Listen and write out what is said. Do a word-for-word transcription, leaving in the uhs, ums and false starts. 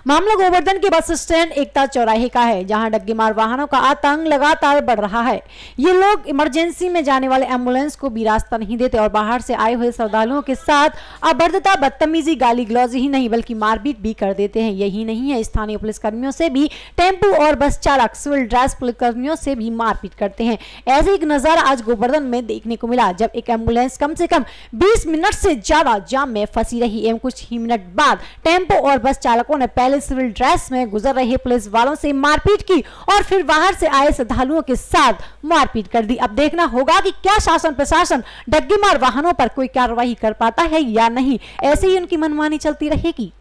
मामला गोवर्धन के bus stand एकता चौराहे का है, जहां डग्गीमार वाहनों का आतंक लगातार बढ़ रहा है। ये लोग इमरजेंसी में जाने वाले एम्बुलेंस को भी रास्ता नहीं देते और बाहर से आए हुए श्रद्धालुओं के साथ अभद्रता, बदतमीजी, गाली गलौज ही नहीं बल्कि मारपीट भी कर देते हैं। यही नहीं है, स्थानीय पुलिसकर्मियों से भी टेम्पू और बस चालक सिविल ड्रेस पुलिसकर्मियों से भी मारपीट करते हैं। ऐसे एक नजारा आज गोवर्धन में देखने को मिला, जब एक एम्बुलेंस कम से कम बीस मिनट से ज्यादा जाम में फंसी रही एवं कुछ ही मिनट बाद टेम्पो और बस चालकों ने पहले सिविल ड्रेस में गुजर रहे पुलिस वालों से मारपीट की और फिर बाहर से आए श्रद्धालुओं के साथ मारपीट कर दी। अब देखना होगा कि क्या शासन प्रशासन डग्गीमार वाहनों पर कोई कार्रवाई कर पाता है या नहीं। ऐसे ही उनकी मनमानी चलती रहेगी।